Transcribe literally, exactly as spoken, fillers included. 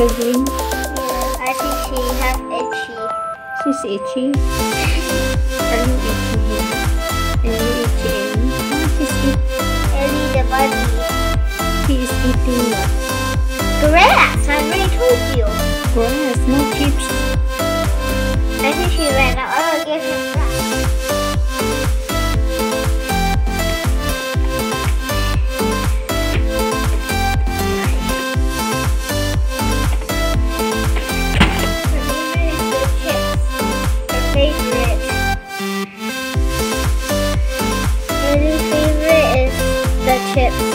cuddling? Yeah, I think she have itchy. She's itchy. Are you itchy here? Are you itchy, Ellie? Oh, she's eating. Elley the bunny. She is eating what? Grass, I already told you. Grass, no chips. I think she ran out. I'll give him grass. Her favorite is the chips. Her favorite. Her favorite is the chips.